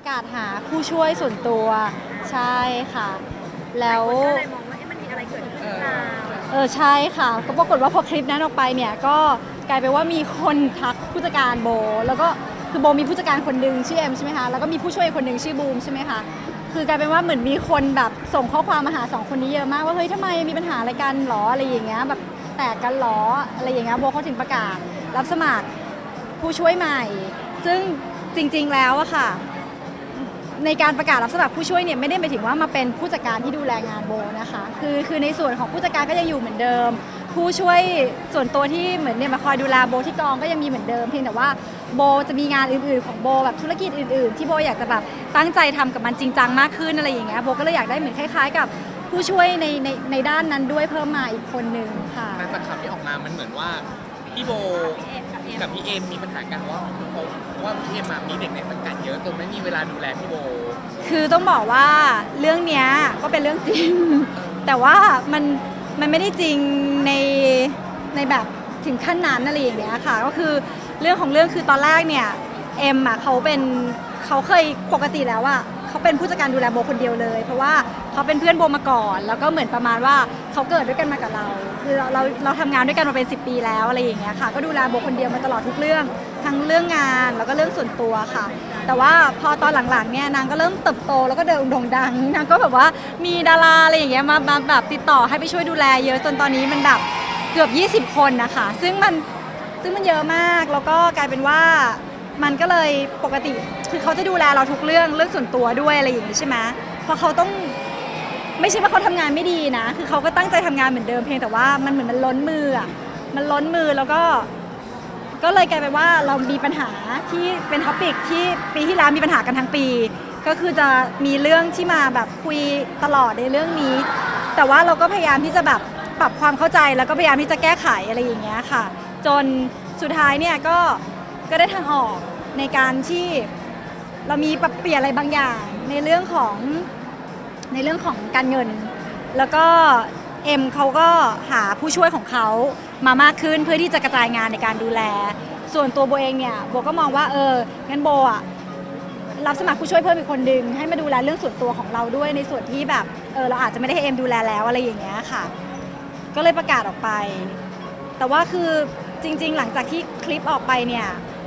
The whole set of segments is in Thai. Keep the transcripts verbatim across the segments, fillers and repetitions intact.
ประกาศหาผู้ช่วยส่วนตัวใช่ค่ะแล้วก็เลยมองว่ามันมีอะไรเกิดขึ้นหรือเปล่าเออใช่ค่ะก็ปรากฏว่าพอคลิปนั้นออกไปเนี่ยก็กลายเป็นว่ามีคนทักผู้จัดการโบแล้วก็คือโบมีผู้จัดการคนหนึ่งชื่อเอ็มใช่ไหมคะแล้วก็มีผู้ช่วยคนหนึ่งชื่อบูมใช่ไหมคะคือกลายเป็นว่าเหมือนมีคนแบบส่งข้อความมาหาสองคนนี้เยอะมากว่าเฮ้ยทำไมมีปัญหาอะไรกันหรออะไรอย่างเงี้ยแบบแตกกันหรออะไรอย่างเงี้ยโบเขาถึงประกาศรับสมัครผู้ช่วยใหม่ซึ่งจริงๆแล้วอะค่ะในการประกาศรับสมัครผู้ช่วยเนี่ยไม่ได้หมายถึงว่ามาเป็นผู้จัดการที่ดูแลงานโบนะคะคือคือในส่วนของผู้จัดการก็ยังอยู่เหมือนเดิมผู้ช่วยส่วนตัวที่เหมือนเนี่ยมาคอยดูแลโบที่กองก็ยังมีเหมือนเดิมเพียงแต่ว่าโบจะมีงานอื่นๆของโบแบบธุรกิจอื่นๆที่โบอยากจะแบบตั้งใจทำกับมันจริงจังมากขึ้นอะไรอย่างเงี้ยโบก็เลยอยากได้เหมือนคล้ายๆกับผู้ช่วยในในในด้านนั้นด้วยเพิ่มมาอีกคนนึงค่ะแต่จากข่าวที่ออกมามันเหมือนว่าพี่โบกับพี่เอ็มมีปัญหากันว่าเพราะว่าพี่เอ็มมีเด็กในสังกัดเยอะจนไม่มีเวลาดูแลพี่โบคือต้องบอกว่าเรื่องเนี้ยก็เป็นเรื่องจริงแต่ว่ามันมันไม่ได้จริงในในแบบถึงขั้นนั้นอะไรอย่างเงี้ยค่ะก็คือเรื่องของเรื่องคือตอนแรกเนี่ยเอ็มอ่ะเขาเป็นเขาเคยปกติแล้วอ่ะเขาเป็นผู้จัดการดูแลโบคนเดียวเลยเพราะว่าเขาเป็นเพื่อนโบมาก่อนแล้วก็เหมือนประมาณว่าเขาเกิดด้วยกันมากับเราคือเราเราเราทำงานด้วยกันมาเป็นสิบปีแล้วอะไรอย่างเงี้ยค่ะก็ดูแลโบคนเดียวมาตลอดทุกเรื่องทั้งเรื่องงานแล้วก็เรื่องส่วนตัวค่ะแต่ว่าพอตอนหลังๆเนี่ยนางก็เริ่มเติบโตแล้วก็เดินโด่งดังนางก็แบบว่ามีดาราอะไรอย่างเงี้ยมามาแบบติดต่อให้ไปช่วยดูแลเยอะจนตอนนี้มันแบบเกือบยี่สิบคนนะคะซึ่งมันซึ่งมันเยอะมากแล้วก็กลายเป็นว่ามันก็เลยปกติคือเขาจะดูแลเราทุกเรื่องเรื่องส่วนตัวด้วยอะไรอย่างนี้ใช่ไหมเพราะเขาต้องไม่ใช่ว่าเขาทำงานไม่ดีนะคือเขาก็ตั้งใจทำงานเหมือนเดิมเพียงแต่ว่ามันเหมือนมันล้นมืออ่ะมันล้นมือแล้วก็ก็เลยกลายเป็นว่าเรามีปัญหาที่เป็นท็อปิกที่ปีที่แล้วมีปัญหากันทั้งปีก็คือจะมีเรื่องที่มาแบบคุยตลอดในเรื่องนี้แต่ว่าเราก็พยายามที่จะแบบปรับความเข้าใจแล้วก็พยายามที่จะแก้ไขอะไรอย่างเงี้ยค่ะจนสุดท้ายเนี่ยก็ก็ได้ทางออกในการที่เรามีปรับเปลี่ยนอะไรบางอย่างในเรื่องของในเรื่องของการเงินแล้วก็เอ็มเขาก็หาผู้ช่วยของเขามามากขึ้นเพื่อที่จะกระจายงานในการดูแลส่วนตัวโบเองเนี่ยโบก็มองว่าเอองั้นโบอ่ะรับสมัครผู้ช่วยเพิ่มอีกคนนึงให้มาดูแลเรื่องส่วนตัวของเราด้วยในส่วนที่แบบเออเราอาจจะไม่ได้ให้เอ็มดูแลแล้วอะไรอย่างเงี้ยค่ะก็เลยประกาศออกไปแต่ว่าคือจริงๆหลังจากที่คลิปออกไปเนี่ย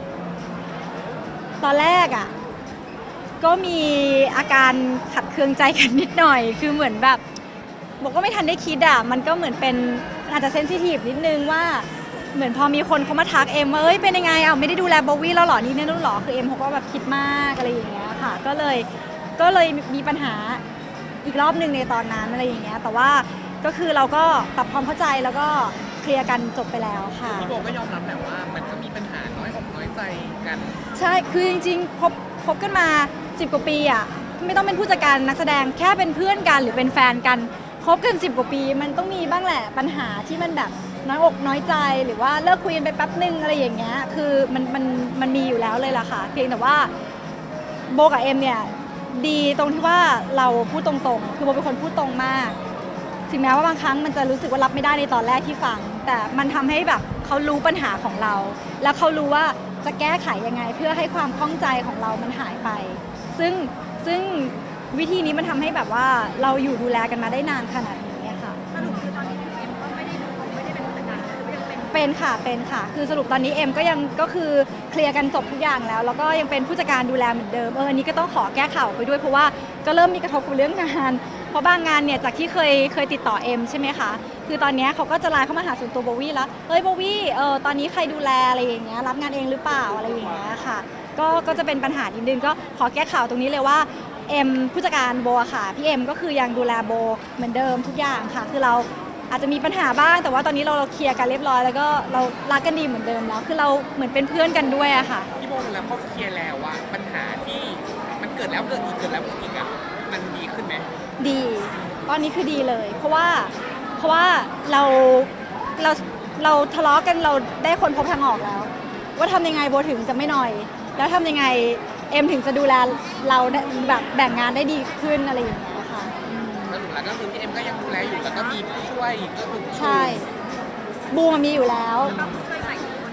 ตอนแรกอ่ะก็มีอาการขัดเคืองใจกันนิดหน่อยคือเหมือนแบบบอกก็ไม่ทันได้คิดอ่ะมันก็เหมือนเป็นอาจจะเซนซิทีฟนิดนึงว่าเหมือนพอมีคนเขามาทักเอ็มว่าเอ้ยเป็นยังไงอ่ะไม่ได้ดูแลโบวี่แล้วหรอนี่นี่นู่นหรอคือเอ็มเขาก็แบบคิดมากอะไรอย่างเงี้ยค่ะก็เลยก็เลยมีปัญหาอีกรอบนึงในตอนนั้นอะไรอย่างเงี้ยแต่ว่าก็คือเราก็ปรับความเข้าใจแล้วก็เคลียร์กันจบไปแล้วค่ะพี่โบก็ยอมรับแหละว่ามันก็มีปัญหาน้อยอกน้อยใจกันใช่คือจริงๆคบคบกันมาสิบกว่าปีอ่ะไม่ต้องเป็นผู้จัดการนักแสดงแค่เป็นเพื่อนกันหรือเป็นแฟนกันคบกันสิบกว่าปีมันต้องมีบ้างแหละปัญหาที่มันแบบน้อยอกน้อยใจหรือว่าเลิกคุยกันไปแป๊บนึงอะไรอย่างเงี้ยคือมันมันมันมีอยู่แล้วเลยล่ะค่ะเพียงแต่ว่าโบกับเอ็มเนี่ยดีตรงที่ว่าเราพูดตรงๆคือโบเป็นคนพูดตรงมากถึงแม้ว่าบางครั้งมันจะรู้สึกว่ารับไม่ได้ในตอนแรกที่ฟังแต่มันทำให้แบบเขารู้ปัญหาของเราแล้วเขารู้ว่าจะแก้ไขยังไงเพื่อให้ความข้องใจของเรามันหายไปซึ่งซึ่งวิธีนี้มันทำให้แบบว่าเราอยู่ดูแลกันมาได้นานขนาดนี้ค่ะสรุปคือตอนนี้เอ็มก็ไม่ได้ดูไม่ได้เป็นผู้จัดการยังเป็นเป็นค่ะเป็นค่ะคือสรุปตอนนี้เอ็มก็ยังก็คือเคลียร์กันจบทุกอย่างแล้วแล้วก็ยังเป็นผู้จัดการดูแลเหมือนเดิมเอออันนี้ก็ต้องขอแก้ข่าวไปด้วยเพราะว่าก็เริ่มมีกระทบกับเรื่องงานเพราะบางงานเนี่ยจากที่เคยเคยติดต่อเอ็มใช่ไหมคะคือตอนนี้เขาก็จะไลน์เข้ามาหาส่วนตัวโบวี่แล้วเฮ้ยโบวี่เออตอนนี้ใครดูแลอะไรอย่างเงี้ยรับงานเองหรือเปล่าอะไรอย่างเงี้ยค่ะก็ก็จะเป็นปัญหานิดนึงก็ขอแก้ข่าวตรงนี้เลยว่าเอ็มผู้จัดการโบค่ะพี่เอ็มก็คือยังดูแลโบเหมือนเดิมทุกอย่างค่ะคือเราอาจจะมีปัญหาบ้างแต่ว่าตอนนี้เราเราเคลียร์กันเรียบร้อยแล้วก็เรารักกันดีเหมือนเดิมแล้วคือเราเหมือนเป็นเพื่อนกันด้วยอะค่ะพี่โบแล้วเขาเคลียร์แล้วว่าปัญหาที่มันเกิดแล้วเกิดอีกเกิดแล้วเกิดอีกอะมันดีขึ้นไหมดีตอนนี้คือดีเลยเพราะว่าเพราะว่าเราเราเราทะเลาะกันเราได้คนพบทางออกแล้วว่าทำยังไงโบถึงจะไม่นอยแล้วทำยังไงเอ็มถึงจะดูแลเราแบบแบ่งงานได้ดีขึ้นอะไรอย่างเงี้ยค่ะแล้วถึงแล้วก็คือพี่เอ็มก็ยังดูแลอยู่แต่ก็มีผู้ช่วยก็คือใช่บูมมีอยู่แล้ว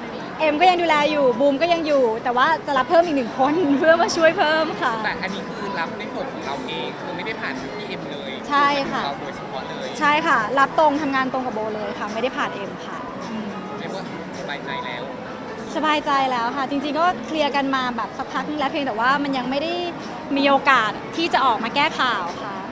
เอ็มก็ยังดูแลอยู่บูมก็ยังอยู่ แต่ว่าจะรับเพิ่มอีกหนึ่งคน เพื่อมาช่วยเพิ่มค่ะแต่อันนี้คือรับในส่วนของเราเองคือไม่ได้ผ่านพี่เอ็มเลยใช่ค่ะเราโดยเฉพาะเลยใช่ค่ะ รับตรงทำงานตรงกับโบเลยค่ะ ไม่ได้ผ่านเอ็มค่ะอืมเรียกว่าสบายใจแล้วสบายใจแล้วค่ะ จริงๆก็เคลียร์กันมาแบบสักพักนึงแล้วเพียงแต่ว่ามันยังไม่ได้มีโอกาสที่จะออกมาแก้ข่าวค่ะ